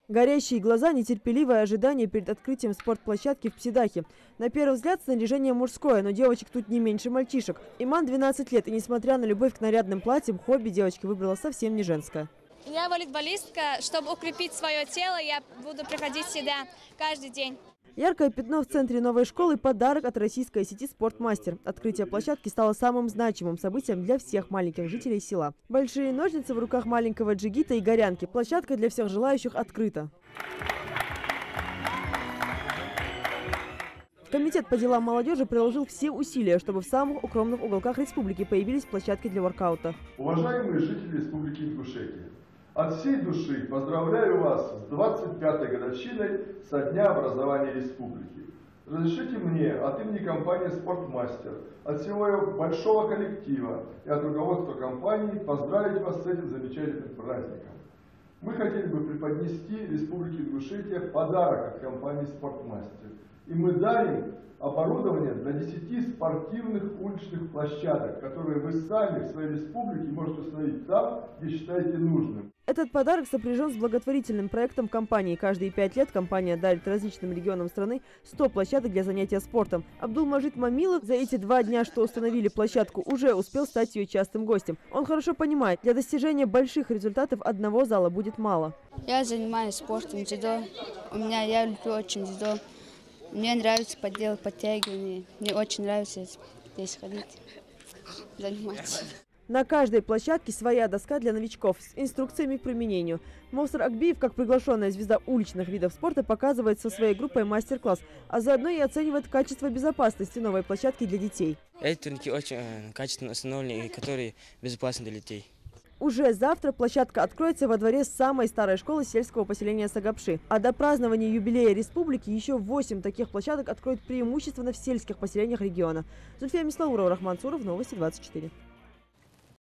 Горящие глаза, нетерпеливое ожидание перед открытием спортплощадки в Псидахе. На первый взгляд снаряжение мужское, но девочек тут не меньше мальчишек. Иман 12 лет, и несмотря на любовь к нарядным платьям, хобби девочки выбрала совсем не женское. Я волейболистка. Чтобы укрепить свое тело, я буду приходить сюда каждый день. Яркое пятно в центре новой школы – подарок от российской сети «Спортмастер». Открытие площадки стало самым значимым событием для всех маленьких жителей села. Большие ножницы в руках маленького джигита и горянки. Площадка для всех желающих открыта. Комитет по делам молодежи приложил все усилия, чтобы в самых укромных уголках республики появились площадки для воркаута. Уважаемые жители Республики Ингушетия, от всей души поздравляю вас с 25-й годовщиной со дня образования республики. Разрешите мне от имени компании «Спортмастер», от всего большого коллектива и от руководства компании поздравить вас с этим замечательным праздником. Мы хотели бы преподнести Республике Ингушетия подарок от компании «Спортмастер». И мы дарим оборудование для 10 спортивных уличных площадок, которые вы сами в своей республике можете установить там, где считаете нужным. Этот подарок сопряжен с благотворительным проектом компании. Каждые 5 лет компания дарит различным регионам страны 100 площадок для занятия спортом. Абдулмаджид Мамилов за эти 2 дня, что установили площадку, уже успел стать ее частым гостем. Он хорошо понимает, для достижения больших результатов одного зала будет мало. Я занимаюсь спортом, дзюдо. Я люблю очень дзюдо. Мне нравится поделать подтягивания. Мне очень нравится здесь ходить, заниматься. На каждой площадке своя доска для новичков с инструкциями к применению. Мовсар Акбиев, как приглашенная звезда уличных видов спорта, показывает со своей группой мастер-класс, а заодно и оценивает качество безопасности новой площадки для детей. Эти турники очень качественно установлены, которые безопасны для детей. Уже завтра площадка откроется во дворе самой старой школы сельского поселения Сагапши. А до празднования юбилея республики еще 8 таких площадок откроют преимущественно в сельских поселениях региона. Зульфия Мислаурова, Рахман Суров, Новости 24.